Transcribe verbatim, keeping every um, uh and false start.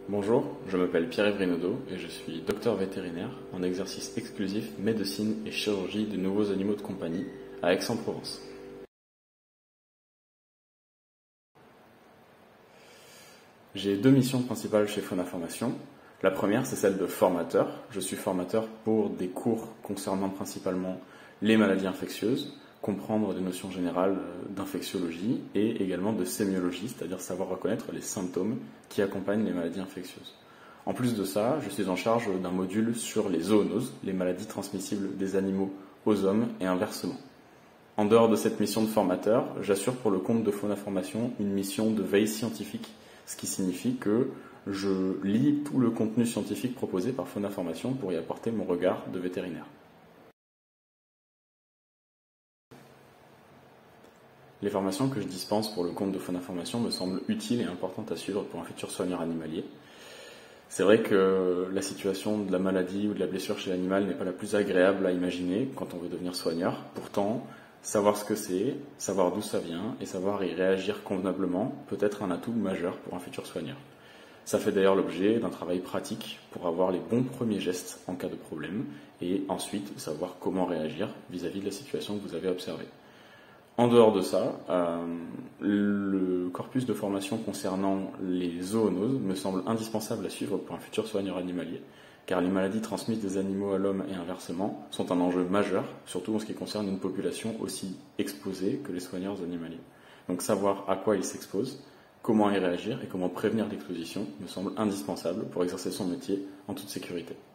Bonjour, je m'appelle Pierre-Yves Renaudot et je suis docteur vétérinaire en exercice exclusif médecine et chirurgie de nouveaux animaux de compagnie à Aix-en-Provence. J'ai deux missions principales chez Fauna Formation. La première, c'est celle de formateur. Je suis formateur pour des cours concernant principalement les maladies infectieuses, comprendre des notions générales d'infectiologie et également de sémiologie, c'est-à-dire savoir reconnaître les symptômes qui accompagnent les maladies infectieuses. En plus de ça, je suis en charge d'un module sur les zoonoses, les maladies transmissibles des animaux aux hommes et inversement. En dehors de cette mission de formateur, j'assure pour le compte de Fauna Formation une mission de veille scientifique, ce qui signifie que je lis tout le contenu scientifique proposé par Fauna Formation pour y apporter mon regard de vétérinaire. Les formations que je dispense pour le compte de Fauna Formation me semblent utiles et importantes à suivre pour un futur soigneur animalier. C'est vrai que la situation de la maladie ou de la blessure chez l'animal n'est pas la plus agréable à imaginer quand on veut devenir soigneur. Pourtant, savoir ce que c'est, savoir d'où ça vient et savoir y réagir convenablement peut être un atout majeur pour un futur soigneur. Ça fait d'ailleurs l'objet d'un travail pratique pour avoir les bons premiers gestes en cas de problème et ensuite savoir comment réagir vis-à-vis de la situation que vous avez observée. En dehors de ça, euh, le corpus de formation concernant les zoonoses me semble indispensable à suivre pour un futur soigneur animalier, car les maladies transmises des animaux à l'homme et inversement sont un enjeu majeur, surtout en ce qui concerne une population aussi exposée que les soigneurs animaliers. Donc savoir à quoi ils s'exposent, comment y réagir et comment prévenir l'exposition me semble indispensable pour exercer son métier en toute sécurité.